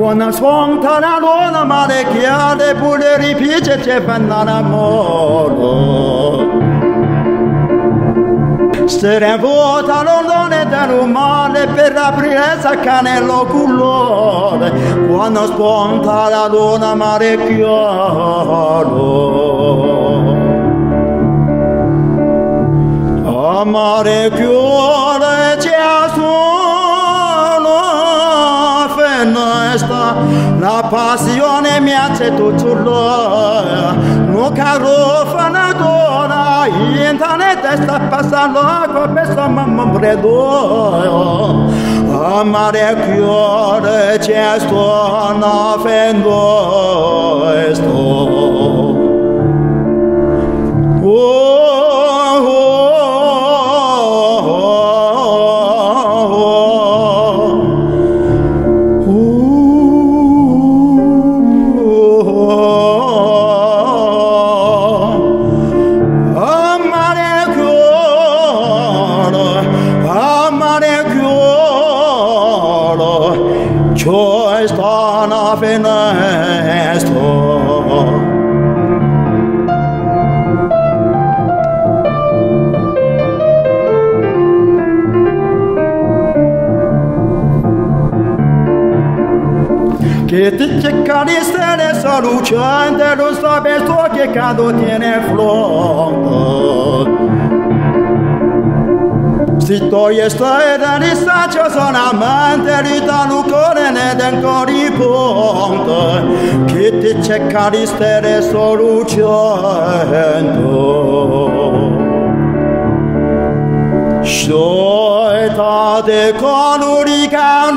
quando sfonta la luna mare chiare pure ripice c'è fanno molo se ne vota l'ondone dell'umane per aprire sa canello colore quando sfonta la luna mare chiaro amare chiore c'è solo finestra la passione mi c'è tutto lo caro fanatona internet sta passando come sta mamma bredo amare chiore c'è solo finestra Choice on a finesto che ti cerca di stare soluzione lo sapevo che cado tiene flotto si toglie storia di saccio sono amante di talucore ne ancora di ponte che ti cerca di stare soluzione sciolta de colori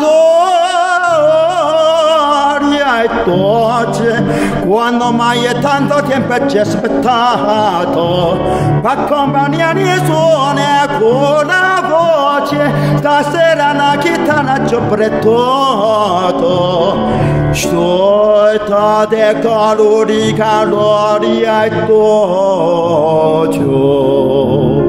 quando mai è tanto tempo ci aspettato per compagnia di suoni con la voce stasera una chitarra ci ho pretato sciolta de calori e tocio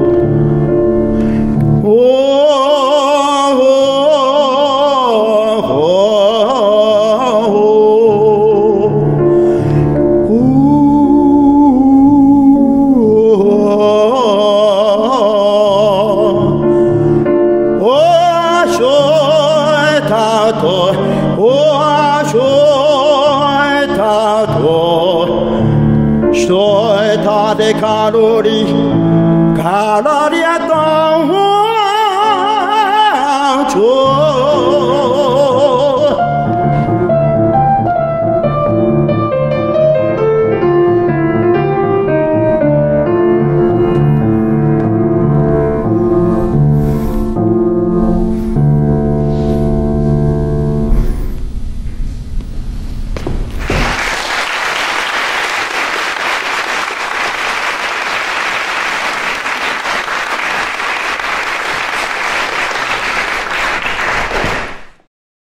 sciolta de calori